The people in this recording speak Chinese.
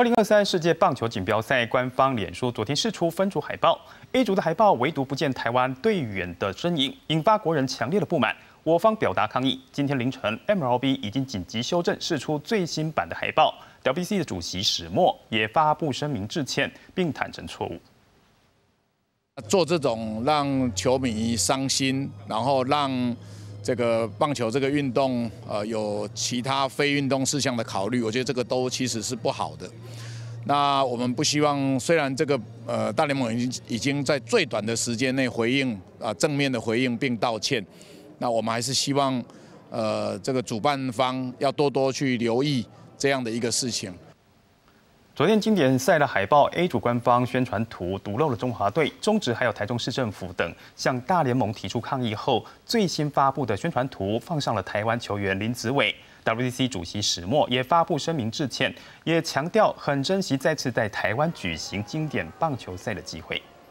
2023世界棒球锦标赛官方脸书昨天释出分组海报 ，A 组的海报唯独不见台湾队员的身影，引发国人强烈的不满。我方表达抗议。今天凌晨 ，MLB 已经紧急修正，释出最新版的海报。WBC 的主席史默也发布声明致歉，并坦诚错误。 做这种让球迷伤心，然后让这个棒球这个运动有其他非运动事项的考虑，我觉得这个都其实是不好的。那我们不希望，虽然这个大联盟已经在最短的时间内回应正面的回应并道歉，那我们还是希望这个主办方要多多去留意这样的一个事情。 昨天经典赛的海报 A 组官方宣传图独漏了中华队、中职还有台中市政府等向大联盟提出抗议后，最新发布的宣传图放上了台湾球员林子伟。WBC 主席史默也发布声明致歉，也强调很珍惜再次在台湾举行经典棒球赛的机会。